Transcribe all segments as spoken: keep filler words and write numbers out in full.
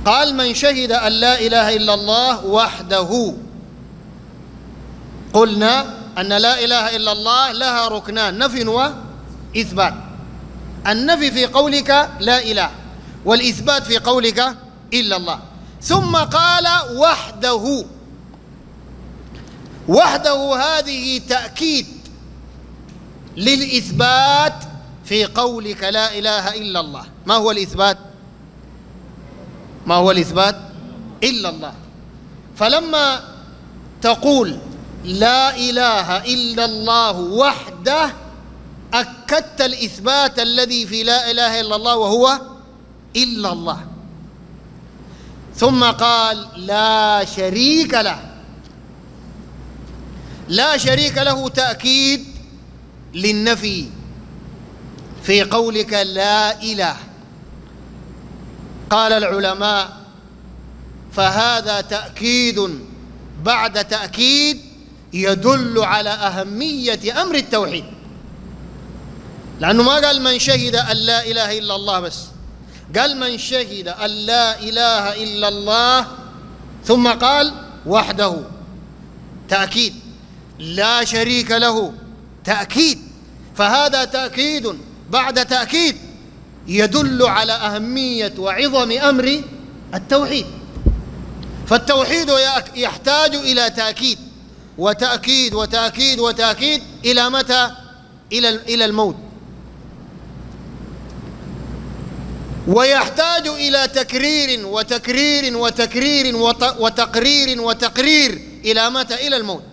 قال: من شهد أن لا إله إلا الله وحده. قلنا أن لا إله إلا الله لها ركنان: نفي وإثبات. النفي في قولك لا إله، والإثبات في قولك إلا الله. ثم قال: وحده. وحده هذه تأكيد للإثبات في قولك لا إله إلا الله. ما هو الإثبات؟ ما هو الإثبات؟ إلا الله. فلما تقول لا إله إلا الله وحده أكدت الإثبات الذي في لا إله إلا الله، وهو إلا الله. ثم قال: لا شريك له. لا شريك له تأكيد للنفي في قولك لا إله. قال العلماء: فهذا تأكيد بعد تأكيد يدل على أهمية أمر التوحيد، لأنه ما قال من شهد أن لا إله إلا الله بس، قال من شهد أن لا إله إلا الله، ثم قال وحده، تأكيد. لا شريك له، تأكيد. فهذا تأكيد بعد تأكيد يدل على أهمية وعظم أمر التوحيد. فالتوحيد يحتاج إلى تأكيد وتأكيد وتأكيد وتأكيد إلى متى؟ إلى إلى الموت. ويحتاج إلى تكرير وتكرير وتكرير وتقرير وتقرير إلى متى؟ إلى الموت.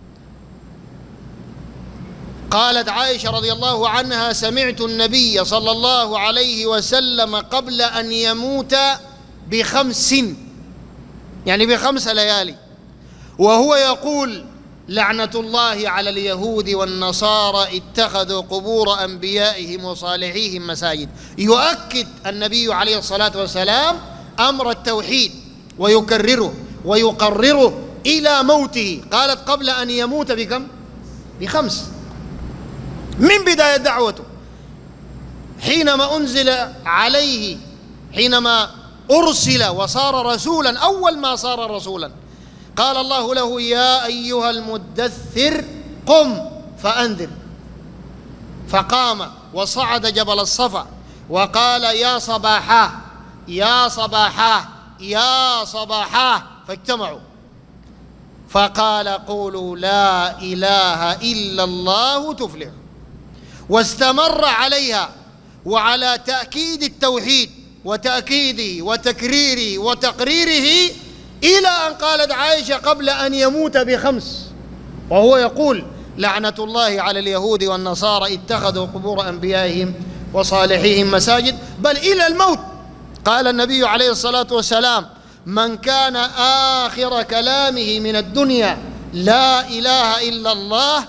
قالت عائشة رضي الله عنها: سمعت النبي صلى الله عليه وسلم قبل أن يموت بخمس، يعني بخمس ليالي، وهو يقول: لعنة الله على اليهود والنصارى اتخذوا قبور أنبيائهم وصالحيهم مساجد. يؤكد النبي عليه الصلاة والسلام أمر التوحيد ويكرره ويقرره إلى موته. قالت: قبل أن يموت بكم؟ بخمس، من بداية دعوته، حينما أنزل عليه، حينما أرسل وصار رسولا، أول ما صار رسولا قال الله له: يا أيها المدثر قم فأنذر. فقام وصعد جبل الصفا وقال: يا صباحاه يا صباحاه يا صباحاه، فاجتمعوا فقال: قولوا لا إله إلا الله تفلحوا. واستمر عليها وعلى تأكيد التوحيد وتأكيده وتكريره وتقريره إلى أن قالت عائشة: قبل أن يموت بخمس، وهو يقول: لعنة الله على اليهود والنصارى اتخذوا قبور أنبيائهم وصالحيهم مساجد، بل إلى الموت. قال النبي عليه الصلاة والسلام: من كان آخر كلامه من الدنيا لا إله إلا الله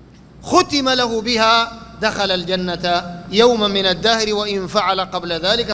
ختم له بها دخل الجنة يوما من الدهر، وإن فعل قبل ذلك